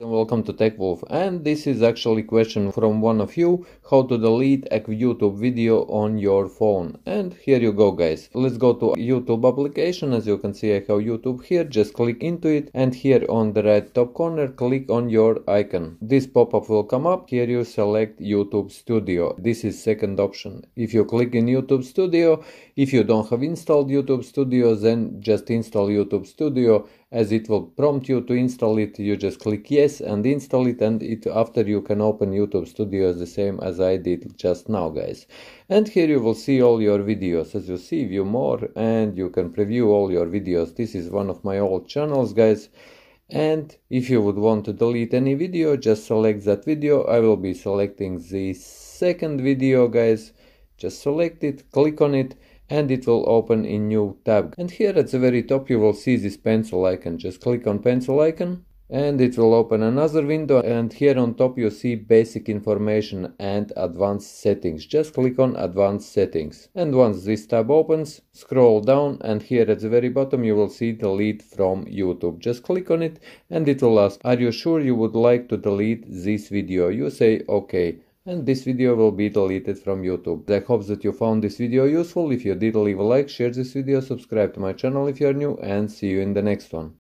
Welcome to TechWolf, and this is actually a question from one of you: how to delete a YouTube video on your phone. And here you go, guys. Let's go to YouTube application. As you can see, I have YouTube here. Just click into it, and here on the right top corner, click on your icon. This pop-up will come up. Here you select YouTube Studio. This is second option. If you click in YouTube Studio, if you don't have installed YouTube Studio, then just install YouTube Studio. As it will prompt you to install it, you just click yes and install it, and after you can open YouTube Studio the same as I did just now, guys. And here you will see all your videos. As you see, view more, and you can preview all your videos. This is one of my old channels, guys. And if you would want to delete any video, just select that video. I will be selecting the second video, guys. Just select it, click on it, and it will open in new tab. And here at the very top you will see this pencil icon. Just click on pencil icon and it will open another window, and here on top you see basic information and advanced settings. Just click on advanced settings, and once this tab opens, scroll down, and here at the very bottom you will see delete from YouTube. Just click on it and it will ask, are you sure you would like to delete this video? You say okay, and this video will be deleted from YouTube. I hope that you found this video useful. If you did, leave a like, share this video, subscribe to my channel if you are new, and see you in the next one.